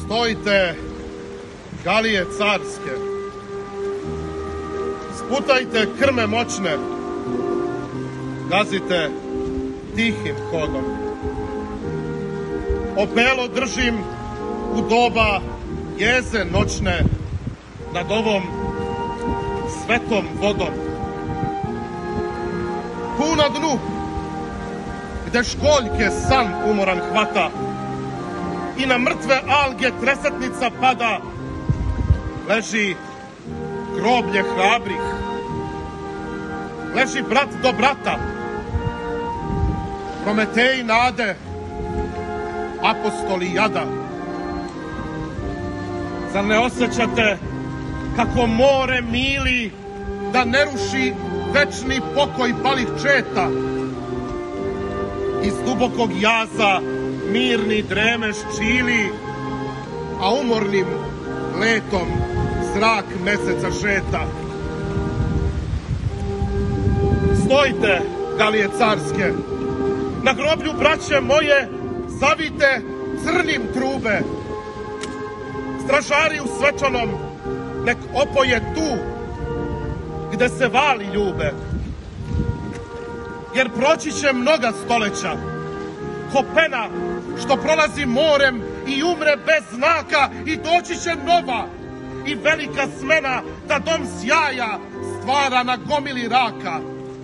Stojte, galije carske, sputajte krme moćne, gazite tihim hodom. Opelo držim u doba jeze noćne nad ovom svetom vodom. Tu na dnu, gde školjke san umoran hvata i na mrtve alge tresetnica pada, leži groblje hrabrih, leži brat do brata, Prometeji nade, apostoli jada. Zar ne osjećate kako more mili da ne ruši večni pokoj palih četa? Iz dubokog jaza mirni dremež čili, a umornim letom zrak meseca šeta. Stojte, galije carske, na groblju braće moje zavite crnim trube. Stražari u svečanom nek opoje tu gde se vali ljube. Jer proći će mnoga stoleća, ko pena što prolazi morem i umre bez znaka, i doći će nova i velika smena da dom sjaja stvara na gomili raka.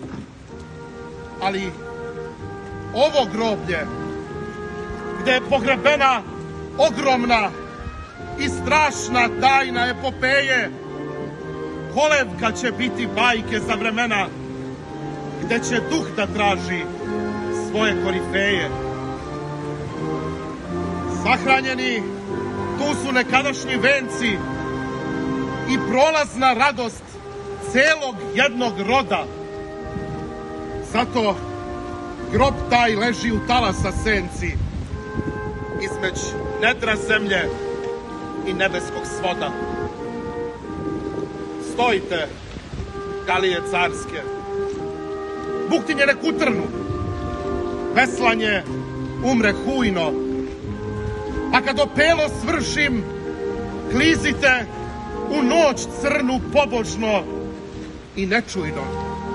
Ali ovo groblje, gde je pogrebena ogromna i strašna tajna epopeje, kolevka će biti bajke za vremena, gde će duh da traži svoje korifeje. Sahranjeni tu su nekadašnji venci i prolazna radost celog jednog roda. Zato grob taj leži u talasa senci, izmeć nedra zemlje i nebeskog svoda. Stojite, galije carske, buktinje nek utrnu, veslanje umre hujno, a kad opelo svršim, klizite u noć crnu pobožno i nečujno.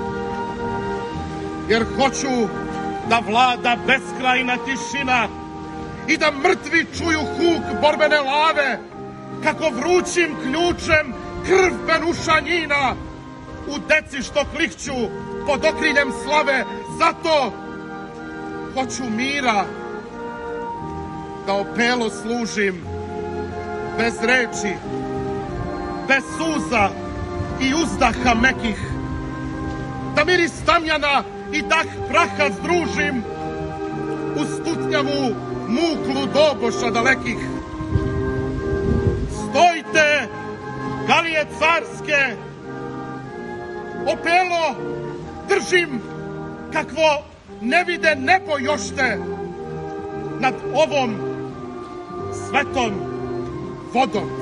Jer hoću da vlada beskrajna tišina i da mrtvi čuju huk borbene lave, kako vrućim ključem krv penušanjina u deci što klikću pod okriljem slave. Zato hoću mira, da opelo služim bez reči, bez suza i uzdaha mekih, da miris tamjana i dah praha združim u stutnjavu muklu doboša dalekih. Stojte, galije carske, opelo držim kakvo ne vide nebo jošte nad ovom svetom vodom.